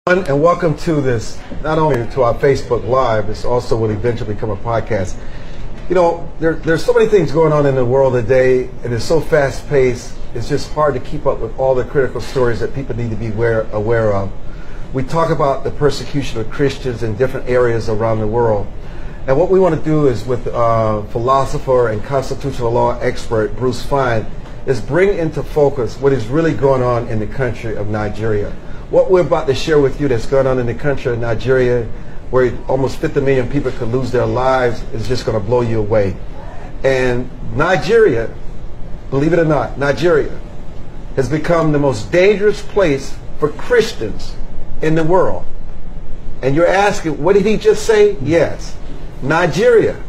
And welcome to this, not only to our Facebook Live, this also will eventually become a podcast. You know, there's so many things going on in the world today, and it's so fast-paced, it's just hard to keep up with all the critical stories that people need to be aware of. We talk about the persecution of Christians in different areas around the world. And what we want to do is with philosopher and constitutional law expert Bruce Fein is bring into focus what is really going on in the country of Nigeria. What we're about to share with you that's going on in the country of Nigeria, where almost 50 million people could lose their lives, is just going to blow you away. And Nigeria, believe it or not, Nigeria has become the most dangerous place for Christians in the world. And you're asking, what did he just say? Yes. Nigeria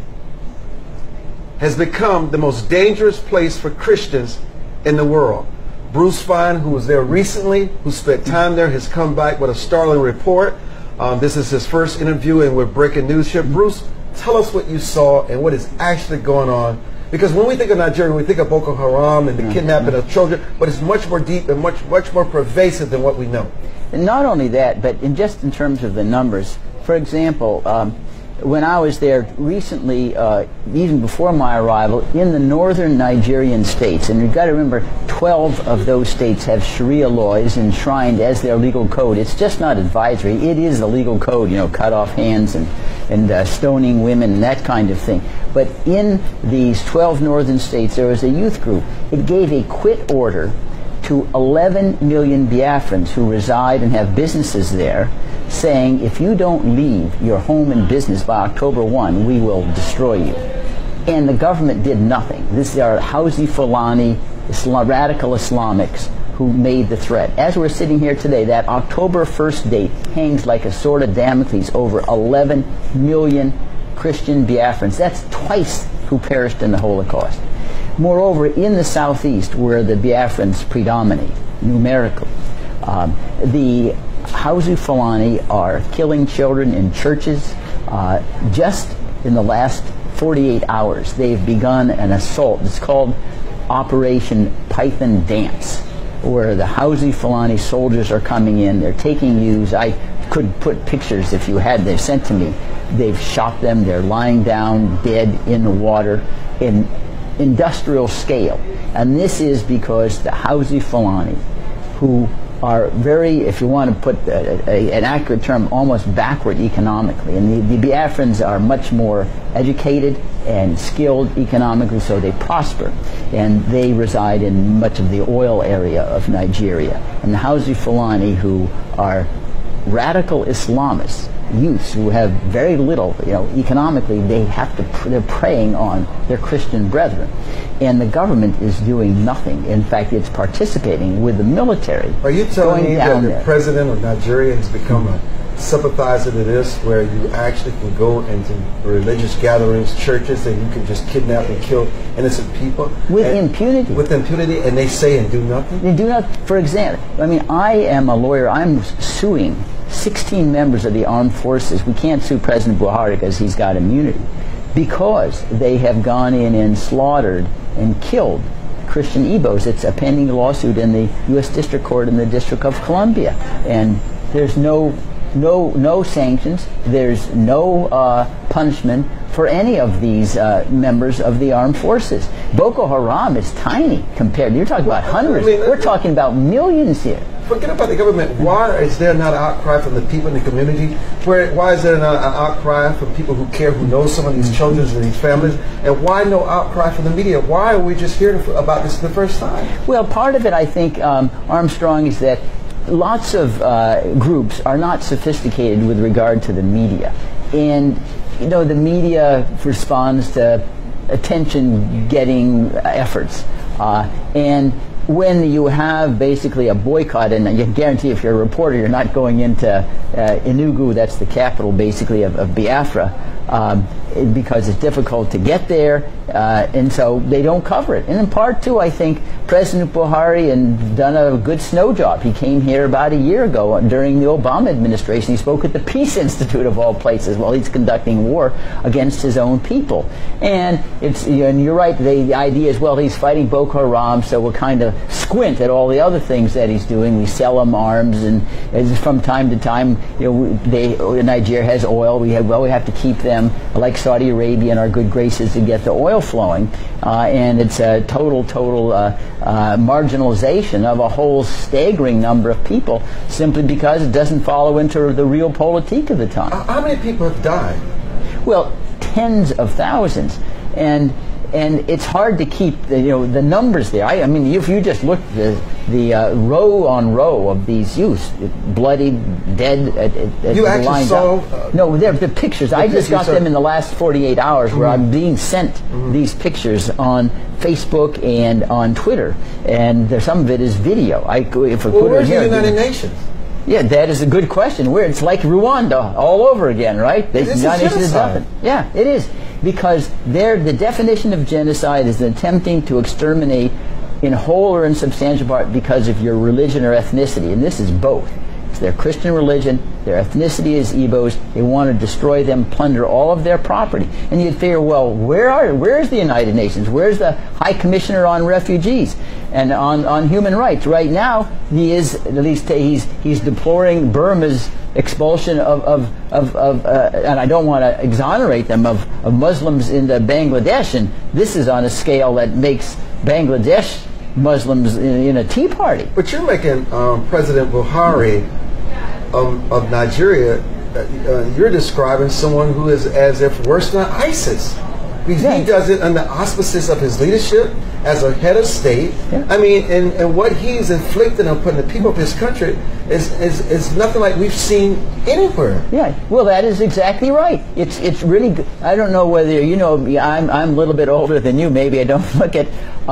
has become the most dangerous place for Christians in the world. Bruce Fein, who was there recently, who spent time there, has come back with a startling report. This is his first interview, and we're breaking news here. Bruce, tell us what you saw and what is actually going on. Because when we think of Nigeria, we think of Boko Haram and the kidnapping of children, but it's much more deep and much more pervasive than what we know. And not only that, but just in terms of the numbers. For example, when I was there recently, even before my arrival, in the northern Nigerian states, and you've got to remember 12 of those states have Sharia laws enshrined as their legal code. It's just not advisory, it is the legal code, you know, cut off hands and stoning women and that kind of thing. But in these 12 northern states, there was a youth group. It gave a quit order to 11 million Biafrans who reside and have businesses there, saying, if you don't leave your home and business by October 1, we will destroy you. And the government did nothing. These are Housi Fulani, radical Islamics who made the threat. As we're sitting here today, that October 1st date hangs like a sword of Damocles over 11 million Christian Biafrans. That's twice who perished in the Holocaust. Moreover, in the southeast, where the Biafrans predominate numerically, the Housi Fulani are killing children in churches. Just in the last 48 hours, they've begun an assault. It's called Operation Python Dance, where the Housi Fulani soldiers are coming in. They're taking youths. I could put pictures if you had. They've sent to me. They've shot them. They're lying down dead in the water in industrial scale. And this is because the Housi Fulani, who are very, if you want to put an accurate term, almost backward economically. And the Biafrans are much more educated and skilled economically, so they prosper. And they reside in much of the oil area of Nigeria. And the Housi Fulani, who are radical Islamists, youths who have very little, you know, economically, they're preying on their Christian brethren. And the government is doing nothing. In fact, it's participating with the military. Are you telling me that the president of Nigeria has become a sympathizer to this, where you actually can go into religious gatherings, churches, and you can just kidnap and kill innocent people? With impunity. With impunity, and they say and do nothing? They do nothing. For example, I mean, I am a lawyer. I'm suing 16 members of the armed forces. We can't sue President Buhari because he's got immunity, because they have gone in and slaughtered and killed Christian Igbos. It's a pending lawsuit in the U.S. District Court in the District of Columbia. And there's no sanctions, there's no punishment for any of these members of the armed forces. Boko Haram is tiny compared. You're talking about hundreds. We're talking about millions here. Forget about the government. Why is there not an outcry from the people in the community? Why is there not an outcry from people who care, who know some of these children and these families? And why no outcry from the media? Why are we just hearing about this the first time? Well, part of it, I think, Armstrong, is that lots of groups are not sophisticated with regard to the media. And, you know, the media responds to attention-getting efforts. And when you have basically a boycott, and you can guarantee if you're a reporter, you're not going into Enugu, that's the capital basically of Biafra, because it's difficult to get there, and so they don't cover it. And in part, too, I think President Buhari has done a good snow job. He came here about a year ago during the Obama administration. He spoke at the Peace Institute of all places while he's conducting war against his own people. And it's, and you're right, the idea is, well, he's fighting Boko Haram, so we'll kind of squint at all the other things that he's doing. We sell him arms, and from time to time, Nigeria has oil. We have to keep them like Saudi Arabia in our good graces to get the oil flowing, and it's a total marginalization of a whole staggering number of people simply because it doesn't follow into the real politique of the time. How many people have died? Well, tens of thousands, and it's hard to keep the numbers there. I mean, if you just look at the row on row of these youths, bloody, dead. You actually saw? No, they're the pictures. I just got them in the last 48 hours, where I'm being sent these pictures on Facebook and on Twitter, and some of it is video. Where's the United Nations? Yeah, that is a good question. Where it's like Rwanda all over again, right? This is genocide. Yeah, it is, because the definition of genocide is attempting to exterminate in whole or in substantial part because of your religion or ethnicity, and this is both. It's their Christian religion, their ethnicity is Igbos. They want to destroy them, plunder all of their property. And you'd figure, well, where's the United Nations? Where's the High Commissioner on Refugees and on Human Rights? Right now, he is, at least he's deploring Burma's expulsion of and I don't want to exonerate them, of Muslims into Bangladesh, and this is on a scale that makes Bangladesh Muslims in a tea party. But you're making President Buhari of Nigeria, you're describing someone who is as if worse than ISIS. He does it under auspices of his leadership as a head of state. Yeah. I mean, and what he's inflicting upon the people of his country is nothing like we've seen anywhere. Yeah, well, that is exactly right. It's really good. I don't know whether I'm a little bit older than you. Maybe I don't look at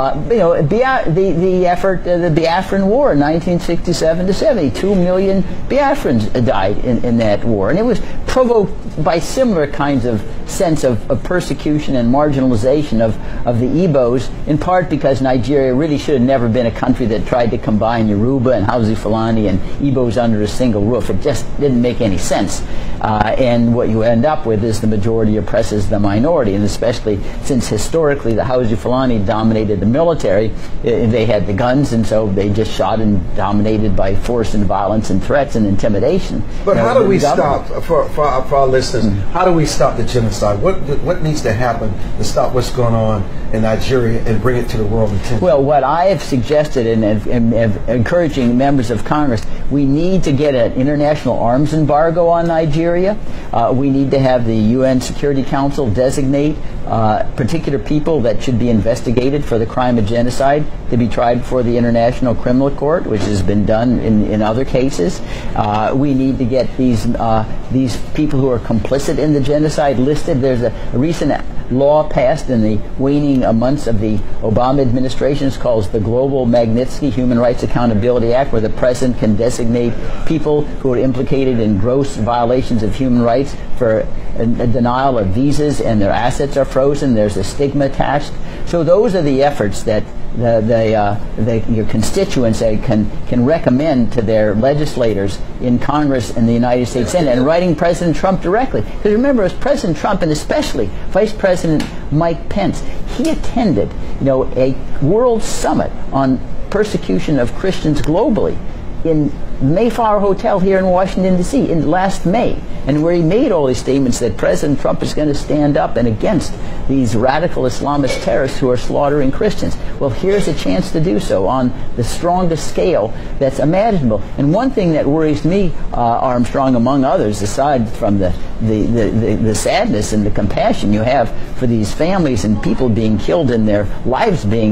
the effort, the Biafran War in 1967 to 70. 2 million Biafrans died in that war, and it was provoked by similar kinds of sense of persecution and marginalization of the Igbos, in part because Nigeria really should have never been a country that tried to combine Yoruba and Hausa Fulani and Igbos under a single roof. It just didn't make any sense. And what you end up with is the majority oppresses the minority, and especially since historically the Hausa Fulani dominated the military, they had the guns, and so they just shot and dominated by force and violence and threats and intimidation. But how do we stop, for our listeners, how do we stop the genocide? What needs to happen to stop what's going on in Nigeria and bring it to the world attention? Well, what I have suggested and encouraging members of Congress, we need to get an international arms embargo on Nigeria. We need to have the UN Security Council designate particular people that should be investigated for the crime of genocide to be tried before the International Criminal Court, which has been done in other cases. We need to get these people who are complicit in the genocide listed. There's a recent law passed in the waning months of the Obama administration. It's called the Global Magnitsky Human Rights Accountability Act, where the president can designate people who are implicated in gross violations of human rights for a denial of visas, and their assets are frozen. There's a stigma attached. So those are the efforts that your constituents can recommend to their legislators in Congress and the United States Senate, and writing President Trump directly. Because remember, as President Trump, and especially Vice President Mike Pence, he attended a world summit on persecution of Christians globally in Mayflower Hotel here in Washington, D.C. in last May, and where he made all these statements that President Trump is going to stand up and against these radical Islamist terrorists who are slaughtering Christians. Well, here's a chance to do so on the strongest scale that's imaginable. And one thing that worries me, Armstrong, among others, aside from the sadness and the compassion you have for these families and people being killed and their lives being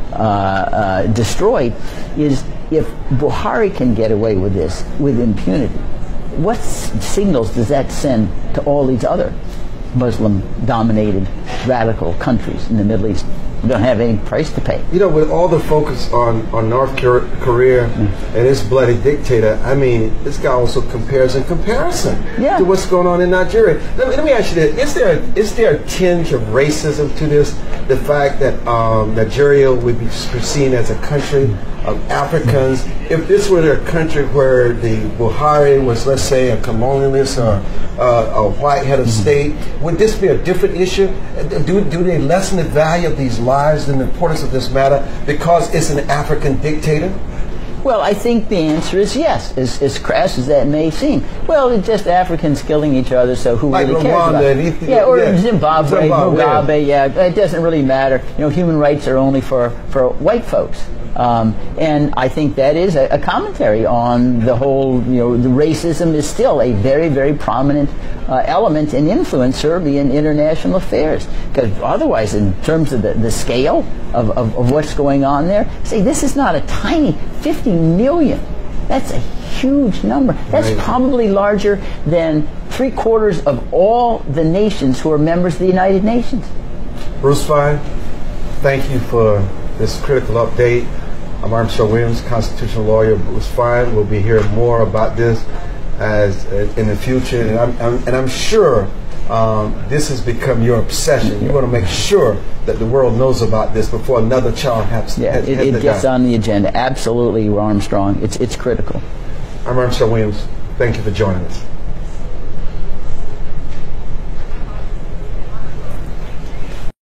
destroyed, is if Buhari can get away with this with impunity, what signals does that send to all these other Muslim-dominated radical countries in the Middle East? We don't have any price to pay. With all the focus on North Korea and its bloody dictator, I mean, this guy also compares in comparison to what's going on in Nigeria. Let me ask you this. Is there a tinge of racism to this? The fact that Nigeria would be seen as a country of Africans. If this were a country where the Buhari was, let's say, a colonialist or a white head of state, would this be a different issue? Do they lessen the value of these lives and the importance of this matter because it's an African dictator? Well, I think the answer is yes, as crass as that may seem. Well, it's just Africans killing each other, so who like really cares Rwanda about and it? Ethiopia, Yeah, or Zimbabwe, Mugabe, yeah, it doesn't really matter. You know, human rights are only for white folks. And I think that is a commentary on the whole, you know, the racism is still a very, very prominent element and influence, certainly, in international affairs. Because otherwise, in terms of the scale of what's going on there, say, this is not a tiny 50 million. That's a huge number. That's probably larger than 3/4 of all the nations who are members of the United Nations. Bruce Fein, thank you for this critical update. I'm Armstrong Williams, constitutional lawyer. Bruce Fein. We'll be hearing more about this as in the future, and I'm sure this has become your obsession. You want to make sure that the world knows about this before another child has. Yeah, it gets on the agenda. Absolutely, Armstrong. It's critical. I'm Armstrong Williams. Thank you for joining us.